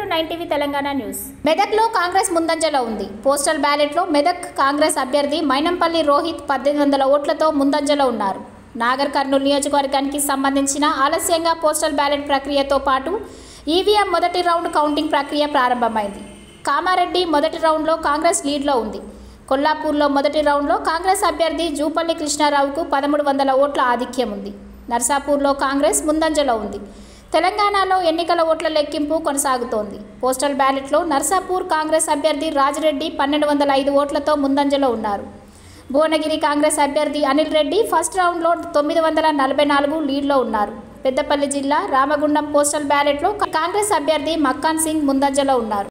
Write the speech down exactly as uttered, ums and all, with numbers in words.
Nine TV Telangana news. మెదక్లో కాంగ్రెస్ ముందంజలో ఉంది. పోస్టల్ బ్యాలెట్లో మెదక్ కాంగ్రెస్ అభ్యర్థి మైనంపల్లి రోహిత్ పద్దెనిమిది వందల ఓట్లతో ముందంజలో ఉన్నారు. నాగర్ కర్నూలు నియోజకవర్గానికి సంబంధించిన ఆలస్యంగా పోస్టల్ బ్యాలెట్ ప్రక్రియతో పాటు ఈవీఎం మొదటి రౌండ్ కౌంటింగ్ ప్రక్రియ ప్రారంభమైంది. కామారెడ్డి మొదటి రౌండ్లో కాంగ్రెస్ లీడ్లో ఉంది. కొల్లాపూర్లో మొదటి రౌండ్లో కాంగ్రెస్ అభ్యర్థి జూపల్లి కృష్ణారావుకు పదమూడు వందల ఓట్ల ఆధిక్యం ఉంది. నర్సాపూర్లో కాంగ్రెస్ ముందంజలో ఉంది. తెలంగాణలో ఎన్నికల ఓట్ల లెక్కింపు కొనసాగుతోంది. పోస్టల్ బ్యాలెట్లో నర్సాపూర్ కాంగ్రెస్ అభ్యర్థి రాజిరెడ్డి పన్నెండు వందల ఐదు ఓట్లతో ముందంజలో ఉన్నారు. భువనగిరి కాంగ్రెస్ అభ్యర్థి అనిల్ రెడ్డి ఫస్ట్ రౌండ్లో తొమ్మిది వందల నలభై నాలుగు లీడ్లో ఉన్నారు. పెద్దపల్లి జిల్లా రామగుండం పోస్టల్ బ్యాలెట్లో కాంగ్రెస్ అభ్యర్థి మక్కాన్ సింగ్ ముందంజలో ఉన్నారు.